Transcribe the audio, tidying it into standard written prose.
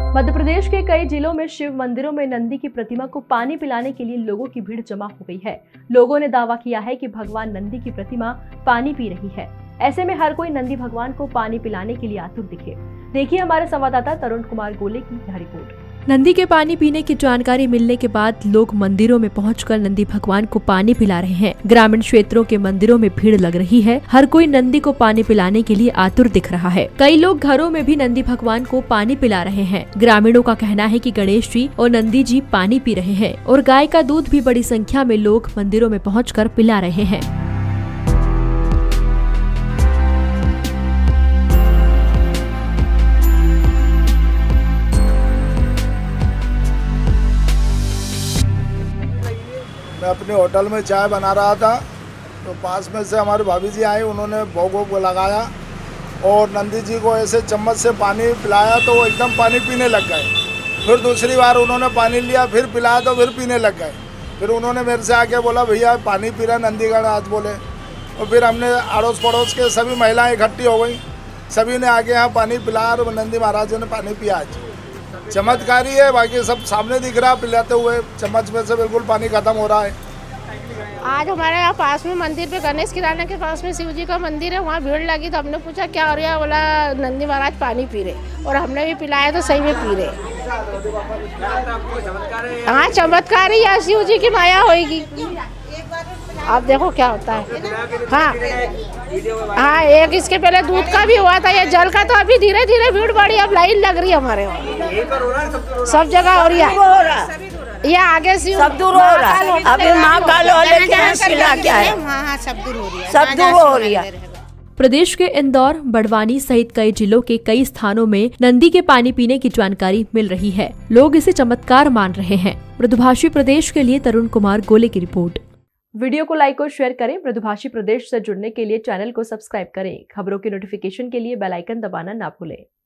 मध्य प्रदेश के कई जिलों में शिव मंदिरों में नंदी की प्रतिमा को पानी पिलाने के लिए लोगों की भीड़ जमा हो गई है। लोगों ने दावा किया है कि भगवान नंदी की प्रतिमा पानी पी रही है। ऐसे में हर कोई नंदी भगवान को पानी पिलाने के लिए आतुर दिखे। देखिए हमारे संवाददाता तरुण कुमार गोले की यह रिपोर्ट। नंदी के पानी पीने की जानकारी मिलने के बाद लोग मंदिरों में पहुंचकर नंदी भगवान को पानी पिला रहे हैं। ग्रामीण क्षेत्रों के मंदिरों में भीड़ लग रही है। हर कोई नंदी को पानी पिलाने के लिए आतुर दिख रहा है। कई लोग घरों में भी नंदी भगवान को पानी पिला रहे हैं। ग्रामीणों का कहना है कि गणेश जी और नंदी जी पानी पी रहे हैं और गाय का दूध भी बड़ी संख्या में लोग मंदिरों में पहुँच पिला रहे हैं। मैं अपने होटल में चाय बना रहा था तो पास में से हमारे भाभी जी आए, उन्होंने भोग वोग लगाया और नंदी जी को ऐसे चम्मच से पानी पिलाया तो वो एकदम पानी पीने लग गए। फिर दूसरी बार उन्होंने पानी लिया, फिर पिलाया तो फिर पीने लग गए। फिर उन्होंने मेरे से आके बोला भैया पानी पी रहा नंदीगढ़ आज बोले। और फिर हमने अड़ोस पड़ोस के सभी महिलाएँ इकट्ठी हो गई, सभी ने आके यहाँ पानी पिलाया और नंदी महाराज ने पानी पिया। आज चमत्कारी है, बाकी सब सामने दिख रहा पिलाते हुए, चम्मच में से बिल्कुल पानी खत्म हो रहा है। आज हमारे यहाँ पास में मंदिर पे गणेश किराना के पास में शिव जी का मंदिर है, वहाँ भीड़ लगी तो हमने पूछा क्या हो रहा है, बोला नंदी महाराज पानी पी रहे और हमने भी पिलाया तो सही में पी रहे। हाँ चमत्कार ही है, शिव जी की माया होगी। आप देखो क्या होता है। हाँ एक इसके पहले दूध का भी हुआ था, ये जल का तो अभी धीरे धीरे भीड़ बढ़ी, अब लाइन लग रही है हमारे वहाँ सब जगह। और ये आगे से सब दूर हो रहा है। अभी माँ कालो क्या है, हाँ सब दूर हो रही है, सब दूर हो रही है। प्रदेश के इंदौर, बड़वानी सहित कई जिलों के कई स्थानों में नंदी के पानी पीने की जानकारी मिल रही है। लोग इसे चमत्कार मान रहे हैं। मृदुभाषी प्रदेश के लिए तरुण कुमार गोले की रिपोर्ट। वीडियो को लाइक और शेयर करें। मृदुभाषी प्रदेश से जुड़ने के लिए चैनल को सब्सक्राइब करें। खबरों की नोटिफिकेशन के लिए बेल आइकन दबाना ना भूलें।